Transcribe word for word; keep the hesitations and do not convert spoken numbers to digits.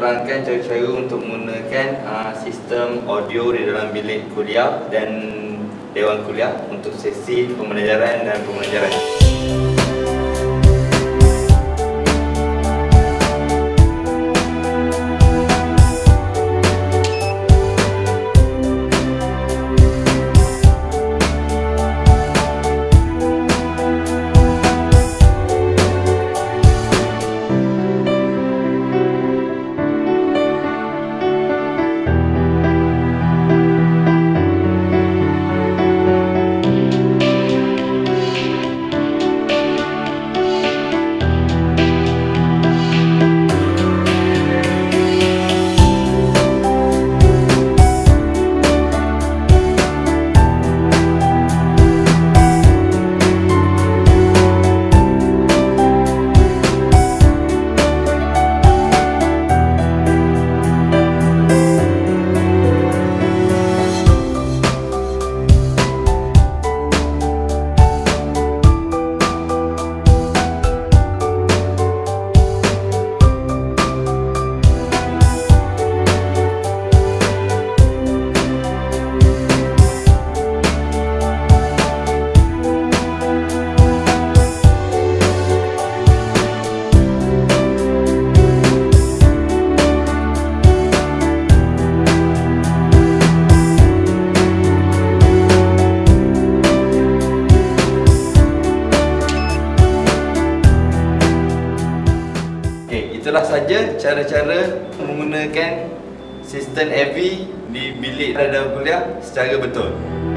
menerangkan cara-cara untuk menggunakan uh, sistem audio di dalam bilik kuliah dan dewan kuliah untuk sesi pembelajaran dan pembelajaran. Itulah saja cara-cara menggunakan sistem A V di bilik dewan kuliah secara betul.